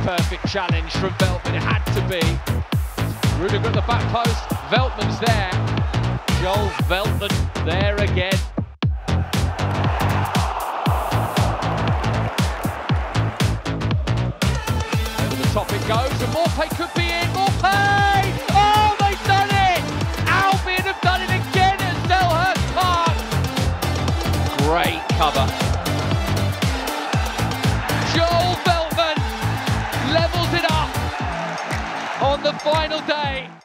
perfect challenge from Veltman, it had to be. Rudiger at the back post, Veltman's there. Joel Veltman there again. Over the top it goes, and Morpay could be in. Morpay! Oh, they've done it! Albion have done it again at Selhurst Park. Great cover. Joel Veltman levels it up on the final day.